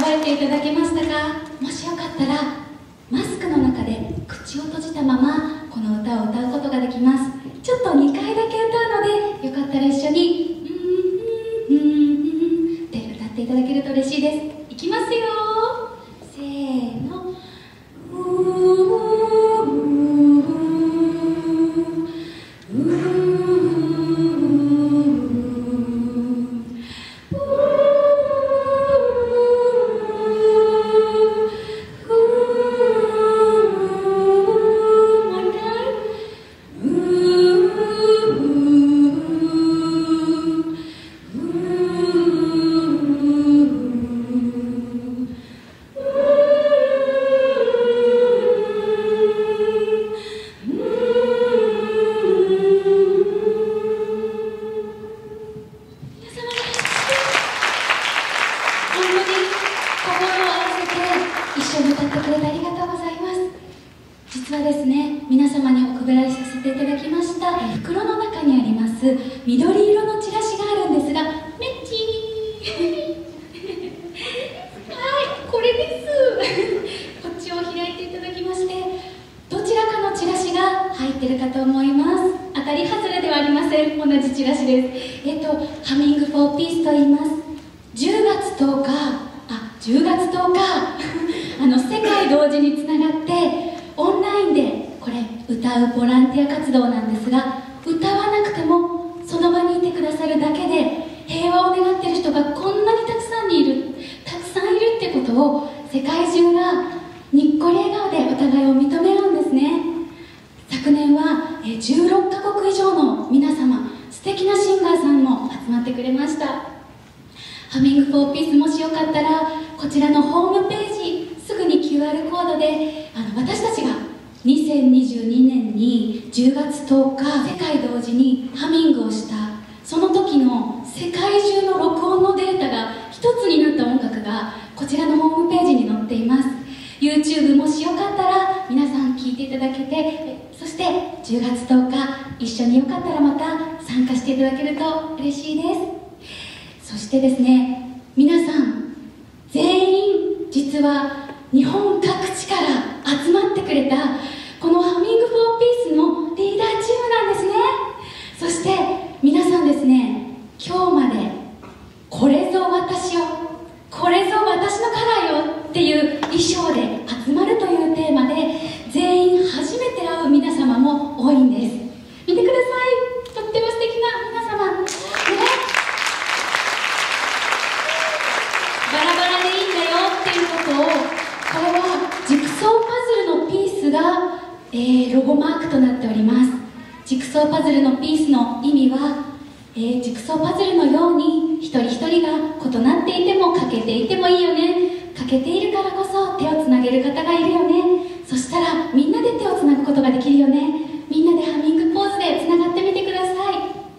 覚えていただけましたか？もしよかったらマスクの中で口を閉じたままこの歌を歌うことができます。ちょっと2回だけ歌うので、よかったら一緒にって歌っていただけると嬉しいです。いきますよ。せーの。実はですね、皆様にお配りさせていただきました袋の中にあります緑色のチラシがあるんですが、メッチーはい、これですこっちを開いていただきまして、どちらかのチラシが入ってるかと思います。当たり外れではありません。同じチラシです。ハミング・フォー・ピースと言います。10月10日世界同時につながってオンラインでこれ歌うボランティア活動なんですが、歌わなくてもその場にいてくださるだけで平和を願っている人がこんなにたくさんいるってことを世界中がにっこり笑顔でお互いを認め合うんですね。昨年は16カ国以上の皆様、素敵なシンガーさんも集まってくれました。ハミング・フォー・ピース、もしよかったらこちらのホームページすぐに QR コードで私たちが2022年に10月10日世界同時にハミングをしたその時の世界中の録音のデータが一つになった音楽がこちらのホームページに載っています。 YouTube もしよかったら皆さん聴いていただけて、そして10月10日一緒によかったらまた参加していただけると嬉しいです。そしてですね、皆さん全員実は日本各地から集まってくれたこのハミング・フォー・ピースのリーダーチームなんですね。そして皆さんですね、今日までこれぞ私よ、これぞ私のカラーよっていう衣装で集まるというテーマで全員初めて会う皆様も多いんです。見てください、とっても素敵な皆様ね。バラバラでいいんだよっていうことを、これはジグソーパズルのピースが、ロゴマークとなっております。ジグソーパズルのピースの意味は、ジグソーパズルのように一人一人が異なっていても欠けていてもいいよね。欠けているからこそ手をつなげる方がいるよね。そしたらみんなで手をつなぐことができるよね。みんなでハミングポーズでつながってみてください。はい、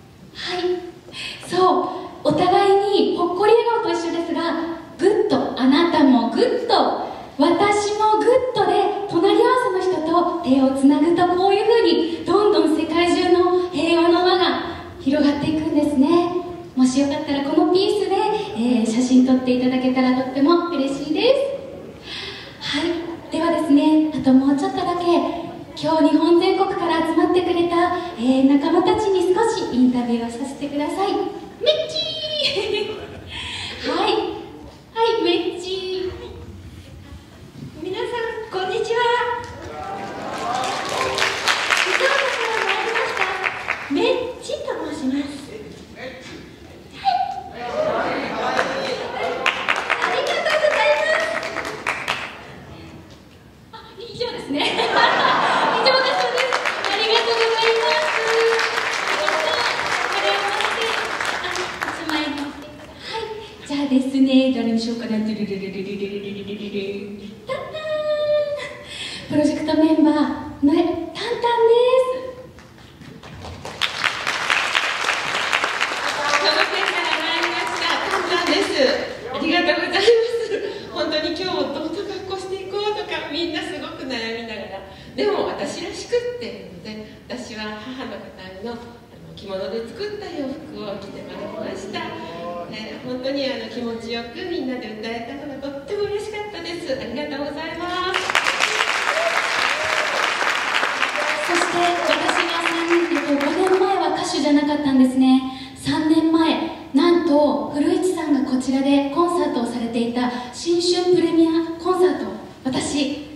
そう、お互いにほっこり笑顔と一緒ですが、グッと、あなたもグッと、私もグッとで隣り合わせの人と手をつなぐと、こういうふうにどんどん世界中の平和の輪が広がっていくんですね。もしよかったらこのピースで、写真撮っていただけたらとっても嬉しいです。はい、ではですね、あともうちょっとだけ今日日本全国から集まってくれた、仲間たちに少しインタビューをさせてください。メッチーはい、はい、メッチー、 皆さんこんにちは。静岡から参りましたメッチと申します。 ですね、誰にしようかな。プロジェクトメンバーのタンタンです。 佐賀県から参りましたタンタンです。ありがとうございます。本当に今日どんな格好していこうとかみんなすごく悩みながら、でも私らしくっていうので、私は母の方の着物で作った洋服を着てまいりました。 本当に気持ちよくみんなで歌えたのがとっても嬉しかったです。ありがとうございます。 そして私が5年前は歌手じゃなかったんですね。3年前、なんと古市さんがこちらでコンサートをされていた新春プレミアコンサート、私